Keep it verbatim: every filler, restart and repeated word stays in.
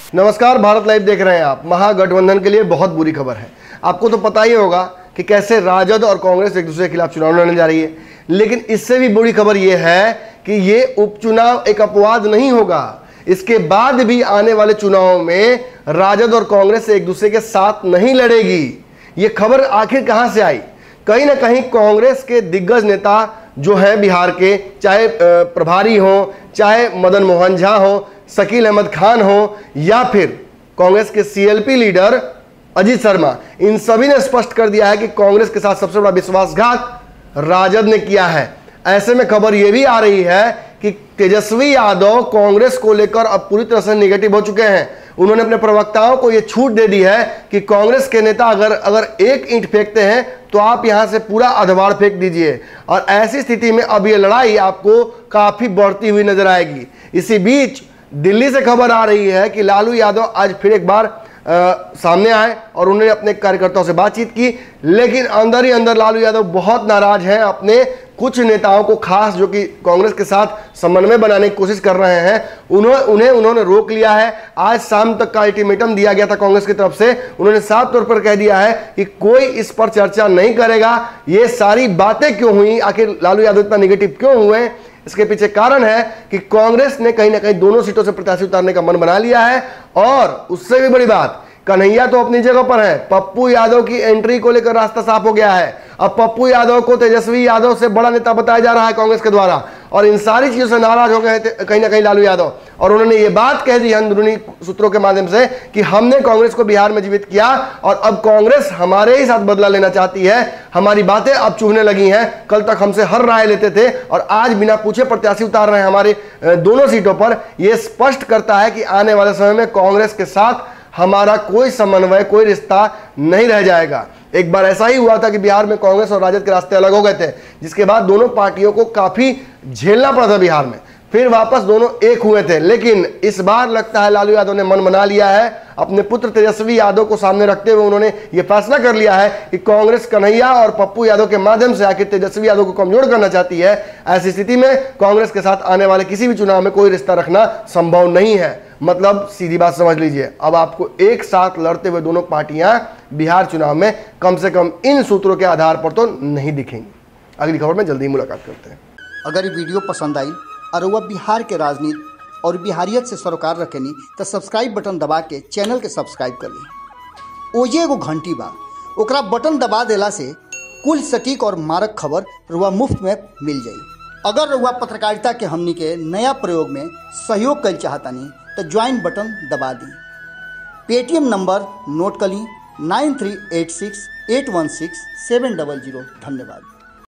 नमस्कार, भारत लाइव देख रहे हैं आप। महागठबंधन के लिए बहुत बुरी खबर है। आपको तो पता ही होगा कि कैसे राजद और कांग्रेस एक दूसरे के खिलाफ चुनाव लड़ने जा रही है, लेकिन इससे भी बुरी खबर यह है कि ये उपचुनाव एक अपवाद नहीं होगा। इसके बाद भी आने वाले चुनाव में राजद और कांग्रेस एक दूसरे के साथ नहीं लड़ेगी। ये खबर आखिर कहां से आई? कहीं ना कहीं कांग्रेस के दिग्गज नेता जो हैं बिहार के, चाहे प्रभारी हो, चाहे मदन मोहन झा हो, शकील अहमद खान हो, या फिर कांग्रेस के सीएलपी लीडर अजीत शर्मा, इन सभी ने स्पष्ट कर दिया है कि कांग्रेस के साथ सबसे बड़ा विश्वासघात राजद ने किया है। ऐसे में खबर यह भी आ रही है कि तेजस्वी यादव कांग्रेस को लेकर अब पूरी तरह से निगेटिव हो चुके हैं। उन्होंने अपने प्रवक्ताओं को यह छूट दे दी है कि कांग्रेस के नेता अगर अगर एक ईंट फेंकते हैं तो आप यहां से पूरा अधवाड़ फेंक दीजिए, और ऐसी स्थिति में अब यह लड़ाई आपको काफी बढ़ती हुई नजर आएगी। इसी बीच दिल्ली से खबर आ रही है कि लालू यादव आज फिर एक बार आ, सामने आए और उन्होंने अपने कार्यकर्ताओं से बातचीत की, लेकिन अंदर ही अंदर लालू यादव बहुत नाराज हैं अपने कुछ नेताओं को, खास जो कि कांग्रेस के साथ समन्वय बनाने की कोशिश कर रहे हैं। उन्होंने उन्हें उन्होंने रोक लिया है। आज शाम तक का अल्टीमेटम दिया गया था कांग्रेस की तरफ से। उन्होंने साफ तौर पर कह दिया है कि कोई इस पर चर्चा नहीं करेगा। ये सारी बातें क्यों हुई, आखिर लालू यादव इतना निगेटिव क्यों हुए, इसके पीछे कारण है कि कांग्रेस ने कहीं ना कहीं दोनों सीटों से प्रत्याशी उतारने का मन बना लिया है। और उससे भी बड़ी बात, कन्हैया तो अपनी जगह पर है, पप्पू यादव की एंट्री को लेकर रास्ता साफ हो गया है। अब पप्पू यादव को तेजस्वी यादव से बड़ा नेता बताया जा रहा है कांग्रेस के द्वारा, और इन सारी चीजों से नाराज हो गए हैं कहीं ना कहीं लालू यादव। और उन्होंने ये बात कह दी अंदरूनी सूत्रों के माध्यम से कि हमने कांग्रेस को बिहार में जीवित किया और अब कांग्रेस हमारे ही साथ बदला लेना चाहती है। हमारी बातें अब चुभने लगी हैं। कल तक हमसे हर राय लेते थे और आज बिना पूछे प्रत्याशी उतार रहे हैं हमारे दोनों सीटों पर। यह स्पष्ट करता है कि आने वाले समय में कांग्रेस के साथ हमारा कोई समन्वय, कोई रिश्ता नहीं रह जाएगा। एक बार ऐसा ही हुआ था कि बिहार में कांग्रेस और राजद के रास्ते अलग हो गए थे, जिसके बाद दोनों पार्टियों को काफी झेलना पड़ा था बिहार में। फिर वापस दोनों एक हुए थे, लेकिन इस बार लगता है लालू यादव ने मन बना लिया है। अपने पुत्र तेजस्वी यादव को सामने रखते हुए उन्होंने ये फैसला कर लिया है कि कांग्रेस कन्हैया और पप्पू यादव के माध्यम से आखिर तेजस्वी यादव को कमजोर करना चाहती है। ऐसी स्थिति में कांग्रेस के साथ आने वाले किसी भी चुनाव में कोई रिश्ता रखना संभव नहीं है। मतलब सीधी बात समझ लीजिए, अब आपको एक साथ लड़ते हुए दोनों पार्टियां बिहार चुनाव में कम से कम इन सूत्रों के आधार पर तो नहीं दिखेंगी। अगली खबर में जल्दी ही मुलाकात करते हैं। अगर ये वीडियो पसंद आई और वह बिहार के राजनीति और बिहारियत से सरोकार रखेनी तो सब्सक्राइब बटन दबा के चैनल के सब्सक्राइब कर ली। ओजे एगो घंटी बा, ओकरा बटन दबा देला से कुल सटीक और मारक खबर रुआ मुफ्त में मिल जाई। अगर रुआ पत्रकारिता के हमनी के नया प्रयोग में सहयोग कर चाहतानी तो ज्वाइन बटन दबा दी। पेटीएम नंबर नोट कर ली nine three eight six eight one six seven double zero. धन्यवाद।